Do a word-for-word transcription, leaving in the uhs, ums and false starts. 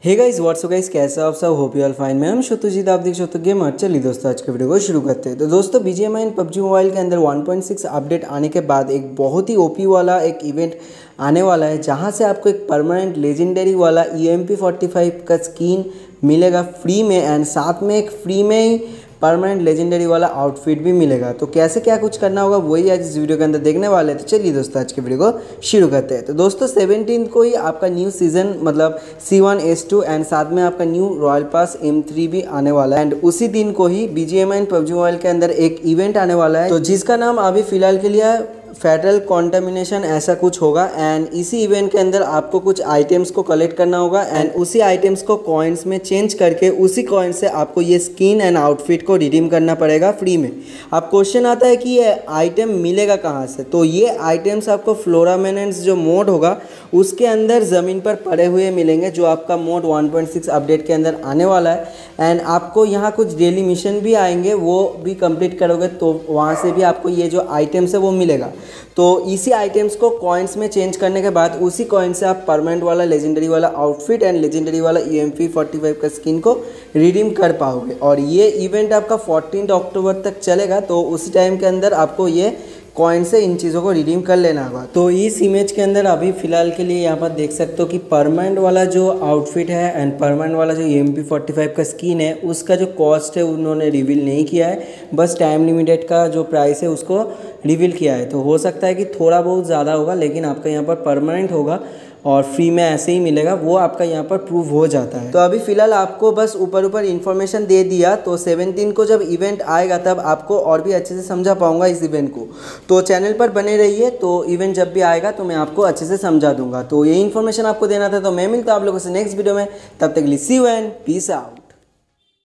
Hey guys what's up guys, कैसे हो आप सब? Hope you all fine. मैं हम शत्रुजीत, आप देख सकते हो गेमर। चलिए दोस्तों, आज के वीडियो को शुरू करते हैं। तो दोस्तों, बीजीएमआई पबजी मोबाइल के अंदर वन पॉइंट सिक्स अपडेट आने के बाद एक बहुत ही ओपी वाला एक इवेंट आने वाला है, जहां से आपको एक परमानेंट लेजेंडरी वाला E M P forty five का स्किन मिलेगा फ्री में, एंड साथ में एक फ्री में ही परमानेंट लेजेंडरी वाला आउटफिट भी मिलेगा। तो कैसे क्या कुछ करना होगा वही आज इस वीडियो के अंदर देखने वाले हैं। तो चलिए दोस्तों, आज के वीडियो को शुरू करते हैं। तो दोस्तों, सेवनटीन को ही आपका न्यू सीजन मतलब C one S two and साथ में आपका new royal pass M three भी आने वाला है, एंड उसी दिन को ही बीजीएमआई एंड पबजी मोबाइल के अंदर एक इवेंट आने वाला है, तो जिसका नाम अभी फिलहाल के लिए फेडरल कॉन्टामिनेशन ऐसा कुछ होगा। एंड इसी इवेंट के अंदर आपको कुछ आइटम्स को कलेक्ट करना होगा, एंड उसी आइटम्स को कॉइन्स में चेंज करके उसी कॉइन से आपको ये स्किन एंड आउटफिट को रिडीम करना पड़ेगा फ्री में। अब क्वेश्चन आता है कि ये आइटम मिलेगा कहाँ से? तो ये आइटम्स आपको फ्लोरामेनेंस जो मोड होगा उसके अंदर ज़मीन पर पड़े हुए मिलेंगे, जो आपका mode one point six update के अंदर आने वाला है। एंड आपको यहाँ कुछ डेली मिशन भी आएंगे, वो भी कंप्लीट करोगे तो वहाँ से भी आपको ये जो आइटम्स है वो मिलेगा। तो इसी आइटम्स को कॉइन्स में चेंज करने के बाद उसी कॉइन से आप परमानेंट वाला लेजेंडरी वाला आउटफिट एंड लेजेंडरी वाला E M P forty five का स्किन को रिडीम कर पाओगे। और ये इवेंट आपका फोर्टीन अक्टूबर तक चलेगा, तो उसी टाइम के अंदर आपको ये कॉइन से इन चीज़ों को रिडीम कर लेना होगा। तो इस इमेज के अंदर अभी फ़िलहाल के लिए यहाँ पर देख सकते हो कि परमानेंट वाला जो आउटफिट है एंड परमानेंट वाला जो E M P forty five का स्किन है उसका जो कॉस्ट है उन्होंने रिवील नहीं किया है, बस टाइम लिमिटेड का जो प्राइस है उसको रिवील किया है। तो हो सकता है कि थोड़ा बहुत ज़्यादा होगा, लेकिन आपका यहाँ पर परमानेंट होगा और फ्री में ऐसे ही मिलेगा, वो आपका यहाँ पर प्रूव हो जाता है। तो अभी फ़िलहाल आपको बस ऊपर ऊपर इन्फॉर्मेशन दे दिया, तो सेवनटीन को जब इवेंट आएगा तब आपको और भी अच्छे से समझा पाऊंगा इस इवेंट को। तो चैनल पर बने रहिए, तो इवेंट जब भी आएगा तो मैं आपको अच्छे से समझा दूंगा। तो ये इन्फॉर्मेशन आपको देना था, तो मैं मिलता हूँ आप लोगों से नेक्स्ट वीडियो में। तब तक के लिए see you and peace out.